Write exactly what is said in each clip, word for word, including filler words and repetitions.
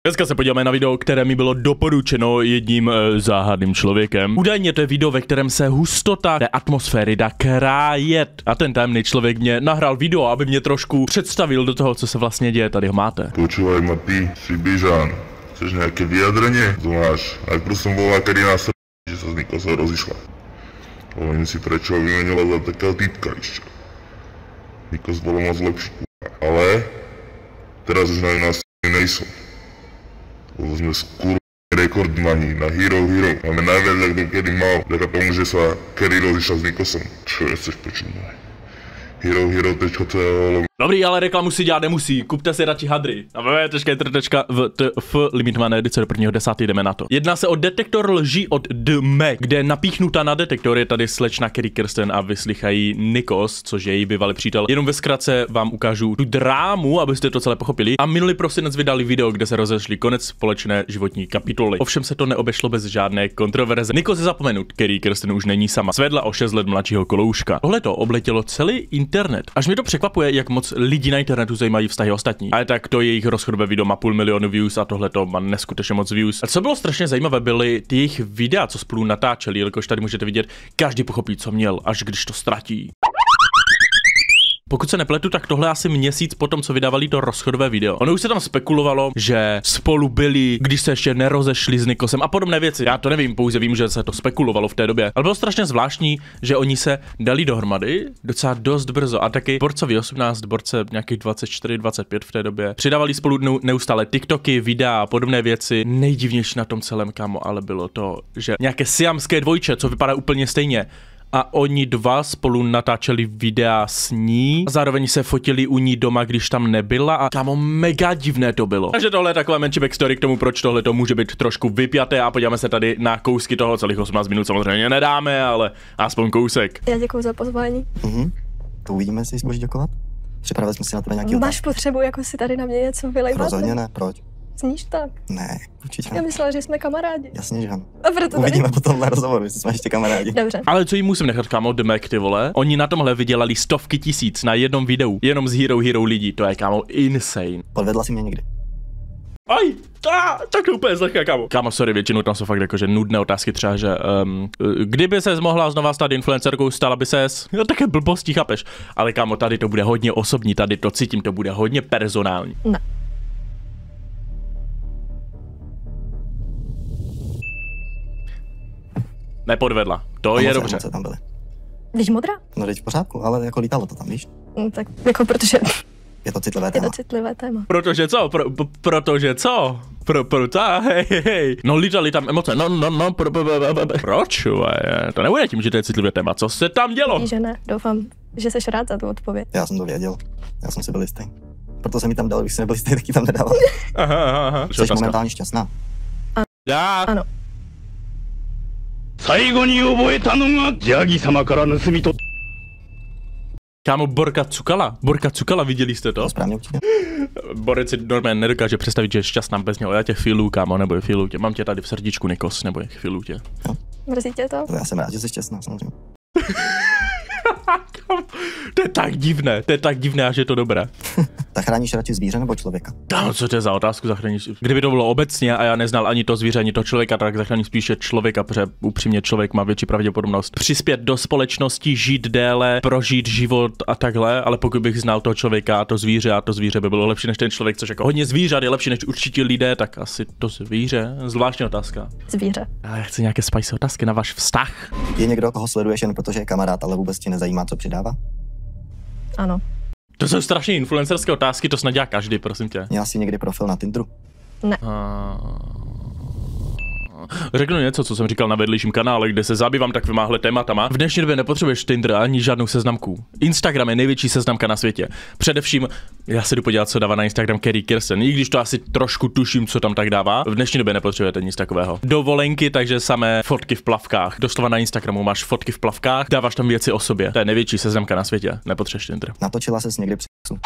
Dneska se podíváme na video, které mi bylo doporučeno jedním e, záhadným člověkem. Údajně to je video, ve kterém se hustota té atmosféry dá krájet. A ten tajemný člověk mě nahrál video, aby mě trošku představil do toho, co se vlastně děje. Tady ho máte. Počúvaj ma ty, si Bižan. Chceš nějaké vyjadrenie? To máš. Najprv som volá, kedy nás že sa s Nikosou rozišla. Poviem si, prečo ho vymenila za takého typka ešte. Nikos bolo moc lepší, ale teraz už na nás nejsou. Lebo sme skurvení rekordmani na Hero Hero. Máme najviac, jak to kedy mal, vďaka tomu, že sa Kerry rozišla s Nikosom. Čo chceš počuť? Hero Hero tečko cé el. Dobrý, ale reklamu si dělat nemusí. Kupte si radši hadry. A www tečka ether tečka v t f limitované edice do prvního desátého jdeme na to. Jedná se o detektor lží od The Mac, kde je napíchnutá na detektor je tady slečna Kerry Kirsten a vyslychají Nikos, což je její bývalý přítel. Jenom ve zkratce vám ukážu tu drámu, abyste to celé pochopili. A minulý prosinec vydali video, kde se rozešli konec společné životní kapitoly. Ovšem se to neobešlo bez žádné kontroverze. Nikos je zapomenut, Kerry Kirsten už není sama. Svedla o šest let mladšího kolouška. Tohle to obletělo celý internet. Až mi to překvapuje, jak moc lidi na internetu zajímají vztahy ostatní. Ale tak to jejich rozchodové video má půl milionu views a tohle to má neskutečně moc views. A co bylo strašně zajímavé, byly ty jejich videa, co spolu natáčeli, jelikož tady můžete vidět, každý pochopí, co měl, až když to ztratí. Pokud se nepletu, tak tohle asi měsíc potom, co vydávali to rozchodové video. Ono už se tam spekulovalo, že spolu byli, když se ještě nerozešli s Nikosem a podobné věci. Já to nevím, pouze vím, že se to spekulovalo v té době. Ale bylo strašně zvláštní, že oni se dali dohromady docela dost brzo a taky Borcovi osmnáct, Borce nějakých dvacet čtyři, dvacet pět v té době. Přidávali spolu neustále TikToky, videa a podobné věci. Nejdivnější na tom celém, kámo, ale bylo to, že nějaké siamské dvojče, co vypadá úplně stejně. A oni dva spolu natáčeli videa s ní a zároveň se fotili u ní doma, když tam nebyla a kámo, mega divné to bylo. Takže tohle je takové menší backstory k tomu, proč tohle to může být trošku vypjaté a podíváme se tady na kousky toho, celých osmnáct minut samozřejmě nedáme, ale aspoň kousek. Já děkuju za pozvání. Mhm. To uvidíme, jestli můžeš děkovat. Připravili jsme si na tebe nějaký otázky. Máš potřebu jako si tady na mě něco vylejvat? Rozhodně ne, proč? Zníš tak? Ne, určitě Já myslela, že jsme kamarádi. Jasně, že ano. A proto tady... Uvidíme po tomhle rozhovoru, jestli jsme ještě kamarádi. Dobře. Ale co jim musím nechat, kámo, The Mac, ty vole? Oni na tomhle vydělali stovky tisíc na jednom videu, jenom z Hero Hero lidí, to je, kámo, insane. Podvedla si mě někdy? Aj, tá, tak to úplně zlehká, kámo. Kámo, sorry, většinou tam jsou fakt jakože nudné otázky, třeba, že um, kdyby ses mohla znova stát influencerkou, stala by ses, no také blbosti, chápeš? Ale kámo, tady to bude hodně osobní, tady to cítím, to bude hodně personální. Ne. Nepodvedla, to A je moc dobře. emoce tam byly. Když modrá? No teď v pořádku, ale jako lítalo to tam, víš? No, tak jako protože Je to citlivé je téma. to citlivé téma. Protože co? Pro, pro, protože co? Pro, pro ta, hej, hej, hej. No lítaly tam emoce, no, no, no, pro, pro, pro, pro, proč? Ué? To nebude tím, že to je citlivé téma, co se tam dělo? Víš, že ne, doufám, že jsi rád za tu odpověď. Já jsem to věděl. Já jsem si byl jistý. Proto jsem mi tam dal, když jsem nebyl jistý, tak ji tam nedával. Aha, aha, aha. Jsi momentálně šťastná. Já. Ano. 最後に覚えたのがジャギ様から盗み取っ Kámo, Borka Cukala, Borka Cukala, viděli jste to? To správně určitě. Borec si normálně nedokáže představit, že je šťastná bez něho. Já tě chvílu, kámo, neboj chvílu tě. Mám tě tady v srdíčku, Nikos, neboj chvílu tě. Mrzí tě to? To já jsem rád, že jsi šťastná, samozřejmě. To je tak divné, to je tak divné, až je to dobré. Zachráníš radši zvíře nebo člověka? Kámo, co to je za otázku zachráníš? Kdyby to bylo obecně a já neznal ani to zvíře, ani to člověka, tak zachrání spíše člověka, protože upřímně člověk má větší pravděpodobnost přispět do společnosti, žít déle, prožít život a takhle, ale pokud bych znal toho člověka a to zvíře a to zvíře by bylo lepší než ten člověk, což jako hodně zvířat je lepší než určitě lidé, tak asi to zvíře. Zvláštní otázka. Zvíře. A já chci nějaké spicy otázky na váš vztah. Je někdo, koho sleduješ jen protože je kamarád, ale vůbec ti nezajímá, co přidává? Ano. To jsou strašně influencerské otázky, to snad dělá každý, prosím tě. Měla jsi někdy profil na Tinderu? A... Řeknu něco, co jsem říkal na vedlejším kanále, kde se zabývám takovýmahle tématama. V dnešní době nepotřebuješ Tinder ani žádnou seznamku. Instagram je největší seznamka na světě. Především, já se jdu podívat, co dává na Instagram Kerry Kirsten, i když to asi trošku tuším, co tam tak dává. V dnešní době nepotřebujete nic takového. Dovolenky, takže samé fotky v plavkách. Doslova na Instagramu máš fotky v plavkách, dáváš tam věci o sobě. To je největší seznamka na světě. Nepotřebuješ Tinder. Natočila ses někdy psu?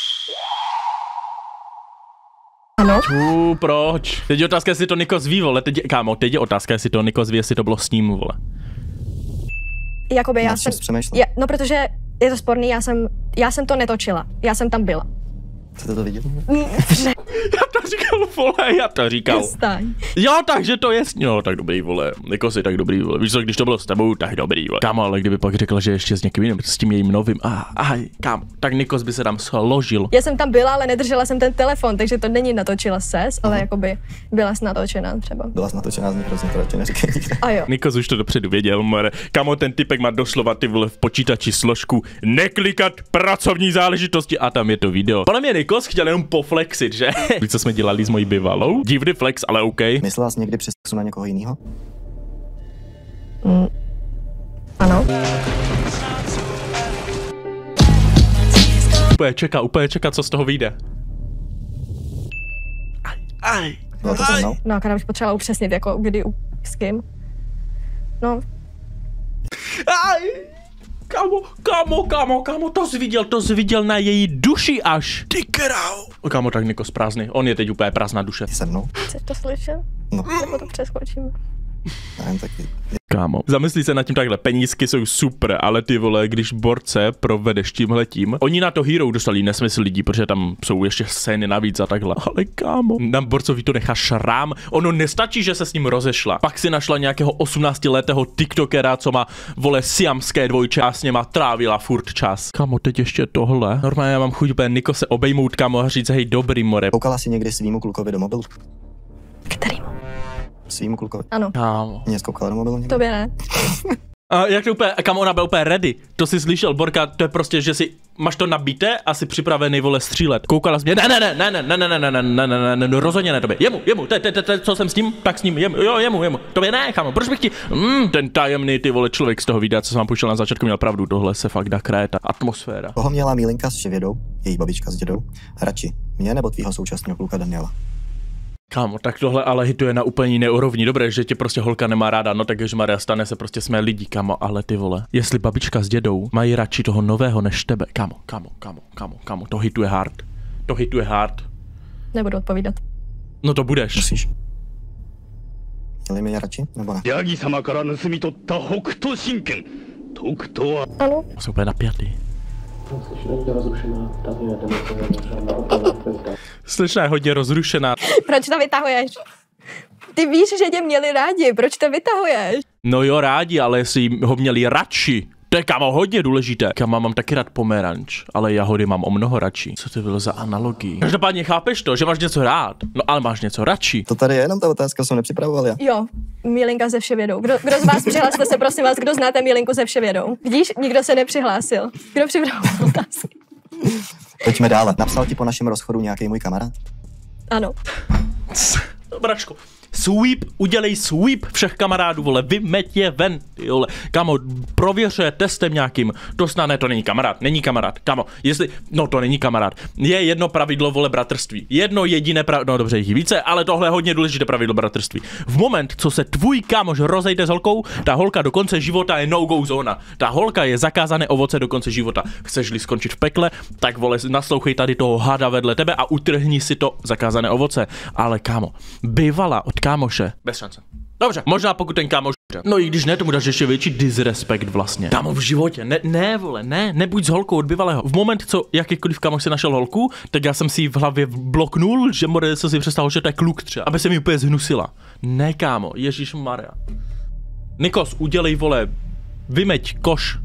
Ano. Čů, proč? Teď je otázka, jestli to Nikos ví, vole. Teď je, kámo, teď je otázka, jestli to Nikos ví, jestli to bylo s ním, vole. Jakoby já Nad čím jsem... jsi přemýšlel? Já, no protože je to sporný, já jsem, já jsem to netočila. Já jsem tam byla. Chcete to vidět? Já to říkal, vole, já to říkal. Staň. Jo, takže to je, no tak dobrý, vole, Nikos je tak dobrý, vole, víš co, když to bylo s tebou, tak dobrý, vole. Kámo, ale kdyby pak řekla, že ještě s někým jiným, s tím jejím novým, a aj, kámo, tak Nikos by se tam složil. Já jsem tam byla, ale nedržela jsem ten telefon, takže to není natočila ses, ale jakoby byla jsi natočená třeba. Byla jsi natočená z nich, hrozně to radši neříkej nikde. A jo. Nikos už to dopředu věděl, more. Kámo, ten typek má doslova ty vole v počítači složku neklikat pracovní záležitosti a tam je to video. Podle mě Nikos chtěl jenom poflexit, že? Víš, co jsme dělali s mojí bývalou? Divný flex, ale OK. Myslela jsi někdy přesun na někoho jiného? Mm. Ano. Úplně čeká, úplně čeká, co z toho vyjde. Aj, aj. Bylo to se mnou? No, akorát bych potřebovala upřesnit, jako kdy, s kým. No. Aj. Kámo, kámo, kámo, kámo, to jsi viděl, to jsi viděl na její duši až. Ty krau. Kámo, tak Nikos prázdný, on je teď úplně prázdná duše. Ty se mnou? Chceš to slyšet? No. Nebo to přeskočím? Nevím, taky. Kámo, zamyslí se nad tím takhle, penízky jsou super, ale ty vole, když borce provedeš tímhletím, oni na to Hero dostali nesmysl lidí, protože tam jsou ještě scény navíc a takhle, ale kámo, na borcovi to nechá šrám, ono nestačí, že se s ním rozešla, pak si našla nějakého osmnáctiletého tiktokera, co má, vole, siamské dvojče a s něma trávila furt čas. Kámo, teď ještě tohle, normálně já mám chuť úplně Nikose obejmout, kámo, a říct, hej, dobrý, more. Koukala jsi někdy svýmu klukovi do mobilu? Kterýmu? Svýmu klukovi? Ano. Kámo. Mě zkoukala do mobilu někdy? Tobě ne. A jak to úplně, kam ona byla úplně ready, to jsi slyšel, Borka, to je prostě, že si, máš to nabité a jsi připravený, vole, střílet. Koukala jsi mě, ne, ne, ne, ne, ne, ne, ne, ne, ne, ne, ne, ne, ne, rozhodně ne tobě, jemu, jemu, te, te, te, te, co jsem s tím, tak s ním, jemu, jo, jemu, jemu, tobě ne, kámo, proč bych ti, mm, ten tajemný, ty vole, člověk z toho videa, co jsem vám pouštěl na začátku, měl pravdu, tohle se fakt dá kraje, ta atmosféra. Koho měla Mílinka s Ševědou, její babička s dědou, radši, mě nebo tvýho současného kluka Daniela? Kámo, tak tohle ale hituje na úplně jiné úrovni. Dobré, že tě prostě holka nemá ráda, no tak ježmarja, stane se prostě jsme lidi, kámo, ale ty vole. Jestli babička s dědou mají radši toho nového než tebe, kámo, kámo, kámo, kámo, kámo, to hituje hard. To hituje hard. Nebudu odpovídat. No to budeš. Musíš. Měli mě radši, nebo ne? ヤギ様から盗み取った北斗神拳特斗は Ano. Jsem úplně napjatý. Slyšná je hodně rozrušená. Proč to vytahuješ? Ty víš, že tě měli rádi, proč to vytahuješ? No jo, rádi, ale jestli ho měli radši. To je, kámo, hodně důležité. Kámo, mám taky rád pomeranč, ale jahody mám o mnoho radši. Co to bylo za analogii? Každopádně chápeš to, že máš něco rád, no ale máš něco radši. To tady je jenom ta otázka, jsem nepřipravoval já. Jo, Mílinka ze Vševědou. Kdo, kdo z vás přihlaste se, prosím vás, kdo znáte Mílinku ze Vševědou? Vidíš, nikdo se nepřihlásil. Kdo připravoval otázky? Pojďme dále. Napsal ti po našem rozchodu nějaký můj kamarád? Ano. Bračko, sweep, udělej sweep všech kamarádů, vole, vymeď je ven, ty vole, kámo, prověře testem nějakým, to snad ne, to není kamarád, není kamarád, kámo, jestli, no to není kamarád, je jedno pravidlo, vole, bratrství, jedno jediné pravidlo, no dobře, jich více, ale tohle je hodně důležité pravidlo bratrství. V moment, co se tvůj kámoš rozejde s holkou, ta holka do konce života je no-go zóna, ta holka je zakázané ovoce do konce života, chceš-li skončit v pekle, tak vole, naslouchej tady toho hada vedle tebe a utrhni si to zakázané ovoce, ale kámo, bývala od kámoše. Bez šance. Dobře, možná pokud ten kámoš... No i když ne, tomu dáš ještě větší disrespekt vlastně. Kámo v životě, ne, ne vole, ne, nebuď s holkou od bývalého. V moment, co jakýkoliv kámoš si našel holku, tak já jsem si ji v hlavě bloknul, že more se si představil, že to je kluk třeba, aby se mi úplně zhnusila. Ne kámo, ježišmarja. Nikos, udělej vole, vymeď koš.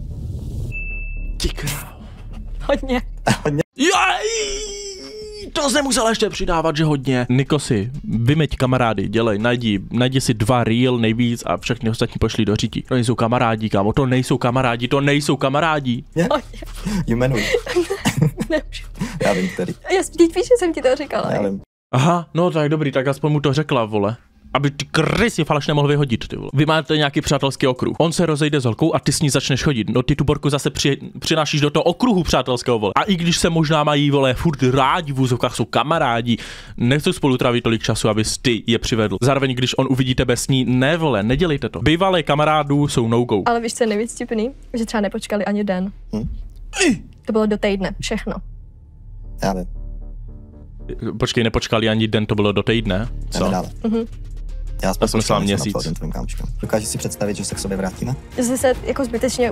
Ty král. Hodně. Hodně. Jaj! To jsem musel ještě přidávat, že hodně. Nikosi, vymeď kamarády, dělej, najdi, najdi si dva real nejvíc a všechny ostatní pošli do řítí. To nejsou kamarádi, kámo, to nejsou kamarádi, to nejsou kamarádi. Hodně. Jmenuj. Nemůžu. Já vím, který. Já teď víš, že jsem ti to říkala. Já vím. Aha, no tak dobrý, tak aspoň mu to řekla, vole. Aby ty krysy faleš nemohl vyhodit, ty vole. Vy máte nějaký přátelský okruh. On se rozejde s holkou a ty s ní začneš chodit. No ty tu Borku zase při, přinášíš do toho okruhu přátelského, vole. A i když se možná mají, vole, furt rádi, v úzovkách jsou kamarádi, nechcou spolu trávit tolik času, abys ty je přivedl. Zároveň, když on uvidí tebe s ní, ne, vole, nedělejte to. Bývalé kamarádů jsou no-go. Ale víš, co je nejvíc vtipný? Že třeba nepočkali ani den. Hm? To bylo do týdne, všechno. Já vím. Počkej, nepočkali ani den, to bylo do týdne. Co? Jdeme dále. Mhm. Já jsem myslel měsíc. Dokážeš si představit, že se k sobě vrátíme? Že se jako zbytečně udělal.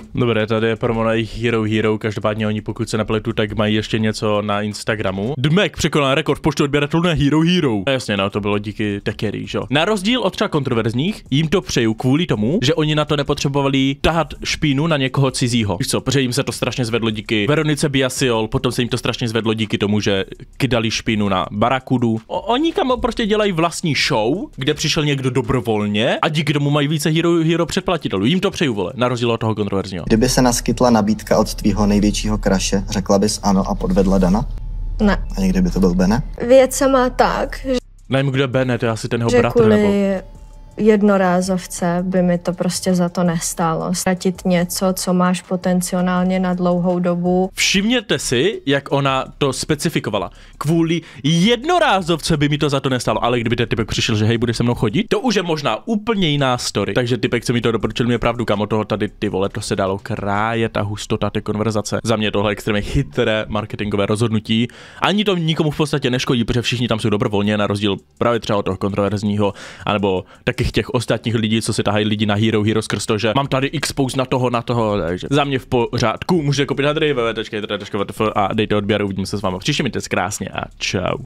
Dobré, tady je promo na jejich Hero Hero, každopádně oni, pokud se nepletu, tak mají ještě něco na Instagramu. Dmek překonal rekord počtu odběratelů na Hero Hero. A jasně, no, to bylo díky Tekery, že? Na rozdíl od třeba kontroverzních, jim to přeju kvůli tomu, že oni na to nepotřebovali tahat špínu na někoho cizího. Víš co, protože jim se to strašně zvedlo díky Veronice Biasiol, potom se jim to strašně zvedlo díky tomu, že kydali špínu na Barakudu. O, oni kam prostě dělají vlastní show, kde přišel někdo dobrovolně a díky tomu mají více Hero Hero předplatitelů. Jim to přeju, vole, na rozdíl od toho kontroverzního. Kdyby se naskytla nabídka od tvýho největšího kraše, řekla bys ano a podvedla Dana? Ne. A někdy by to byl Bene? Věc se má tak, Nevím, kdo je Bene, to je asi ten jeho že bratr, kvůli nebo... jednorázovce by mi to prostě za to nestálo. Ztratit něco, co máš potenciálně na dlouhou dobu. Všimněte si, jak ona to specifikovala. Kvůli jednorázovce by mi to za to nestálo, ale kdyby ten typek přišel, že hej, bude se mnou chodit, to už je možná úplně jiná story. Takže typek, co mi to doporučil, mě pravdu, kamo, toho tady, ty vole, to se dalo krájet, ta hustota té konverzace. Za mě tohle extrémně chytré marketingové rozhodnutí. Ani to nikomu v podstatě neškodí, protože všichni tam jsou dobrovolně, na rozdíl právě třeba od toho kontroverzního, anebo taky těch ostatních lidí, co si tahají lidi na Hero Hero skrz to, že mám tady expose na toho, na toho, takže za mě v pořádku, můžete koupit hadry, www tečka internet tečka v t f a dejte odběr, uvidíme se s vámi příště, mějte se krásně a čau.